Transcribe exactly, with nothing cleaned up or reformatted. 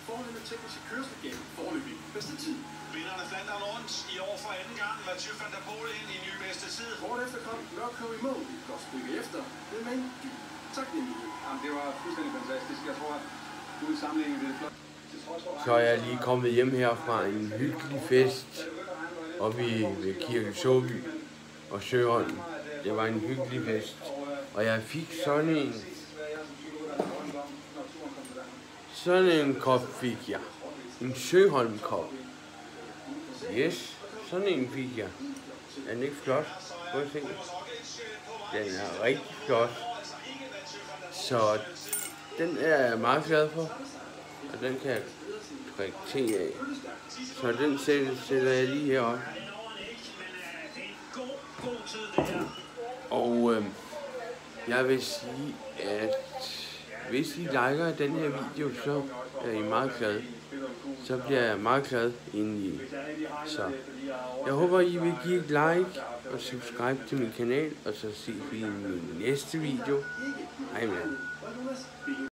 Fornemme tekniske kørsel gennem forløbig bedste tid. Vinderne Flandern rundt i år for anden gang. Mathieu van der Poel ind i ny bedste tid. Kort efter kom Mørkøv i mål. Et godt stykke efter. Det med en dyb taknemmelighed. Jamen, det var fuldstændig fantastisk. Jeg tror, at uden sammenligning det er flot. Så er jeg lige kommet hjem her fra en hyggelig fest oppe ved Kirke Såby og Søholm. Det var en hyggelig fest, og jeg fik sådan en, sådan en kop fik jeg. En Søholm-kop. Yes, sådan en fik jeg. Er den ikke flot? Prøv at se. Den er rigtig flot. Så den er jeg meget glad for. Og den kan jeg drikke te af. Så den sætter jeg lige heroppe. Og øh, jeg vil sige, at hvis I liker den her video, så er I meget glade. Så bliver jeg meget glad indeni. Så jeg håber, I vil give et like og subscribe til min kanal, og så se vi i min næste video. Hej med.